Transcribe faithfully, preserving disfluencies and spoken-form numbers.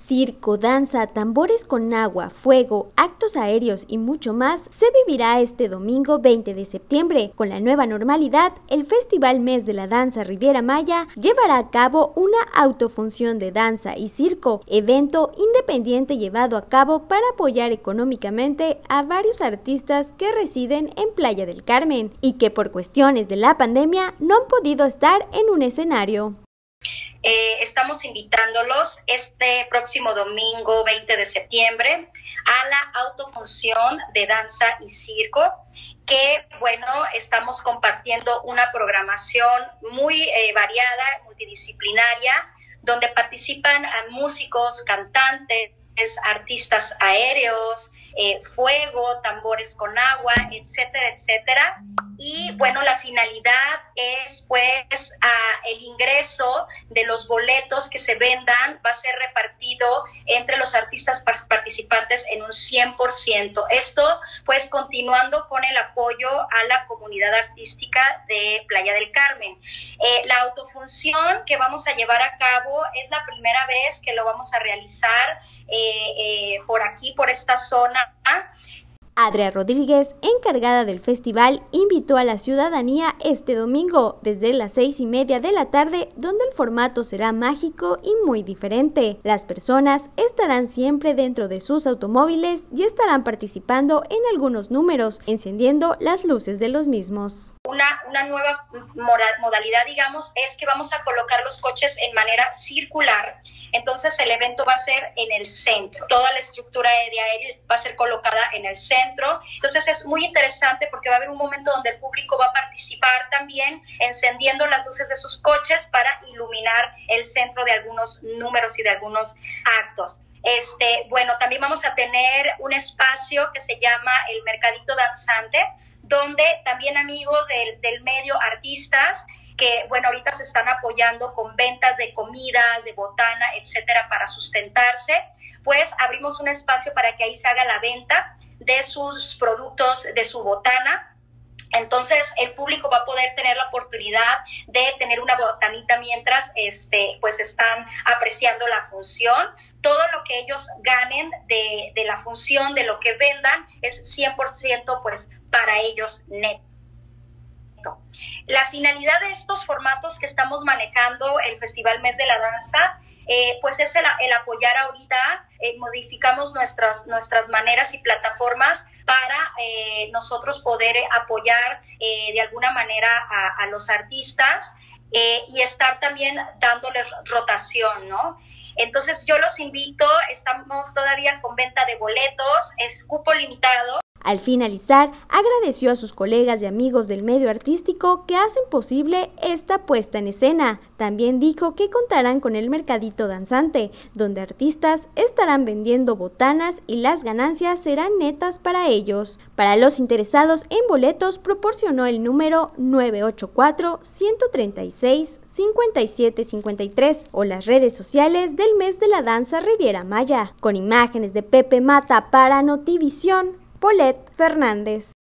Circo, danza, tambores con agua, fuego, actos aéreos y mucho más se vivirá este domingo veinte de septiembre. Con la nueva normalidad, el Festival Mes de la Danza Riviera Maya llevará a cabo una autofunción de danza y circo, evento independiente llevado a cabo para apoyar económicamente a varios artistas que residen en Playa del Carmen y que por cuestiones de la pandemia no han podido estar en un escenario. Eh, estamos invitándolos este próximo domingo veinte de septiembre a la autofunción de danza y circo, que bueno, estamos compartiendo una programación muy eh, variada, multidisciplinaria, donde participan músicos, cantantes, artistas aéreos, eh, fuego, tambores con agua, etcétera, etcétera. Y bueno, la finalidad es pues a el ingreso de los boletos que se vendan va a ser repartido entre los artistas participantes en un cien por ciento. Esto pues continuando con el apoyo a la comunidad artística de Playa del Carmen. Eh, la autofunción que vamos a llevar a cabo es la primera vez que lo vamos a realizar eh, eh, por aquí, por esta zona. Adria Rodríguez, encargada del festival, invitó a la ciudadanía este domingo desde las seis y media de la tarde, donde el formato será mágico y muy diferente. Las personas estarán siempre dentro de sus automóviles y estarán participando en algunos números, encendiendo las luces de los mismos. Una, una nueva modalidad, digamos, es que vamos a colocar los coches en manera circular. Entonces el evento va a ser en el centro. Toda la estructura de aéreo va a ser colocada en el centro. Entonces es muy interesante porque va a haber un momento donde el público va a participar también encendiendo las luces de sus coches para iluminar el centro de algunos números y de algunos actos. Este, bueno, también vamos a tener un espacio que se llama el Mercadito Danzante, donde también amigos del, del medio, artistas, que bueno, ahorita se están apoyando con ventas de comidas, de botana, etcétera, para sustentarse, pues abrimos un espacio para que ahí se haga la venta de sus productos, de su botana. Entonces el público va a poder tener la oportunidad de tener una botanita mientras este, pues están apreciando la función. Todo lo que ellos ganen de, de la función, de lo que vendan, es cien por ciento pues para ellos neto. La finalidad de estos formatos que estamos manejando, el Festival Mes de la Danza, eh, pues es el, el apoyar ahorita, eh, modificamos nuestras, nuestras maneras y plataformas para eh, nosotros poder apoyar eh, de alguna manera a, a los artistas eh, y estar también dándoles rotación, ¿no? Entonces yo los invito, estamos todavía con venta de boletos, es cupo limitado. Al finalizar, agradeció a sus colegas y amigos del medio artístico que hacen posible esta puesta en escena. También dijo que contarán con el Mercadito Danzante, donde artistas estarán vendiendo botanas y las ganancias serán netas para ellos. Para los interesados en boletos, proporcionó el número nueve ocho cuatro, uno tres seis, cinco siete cinco tres o las redes sociales del Mes de la Danza Riviera Maya. Con imágenes de Pepe Mata para Notivisión, Paulette Fernández.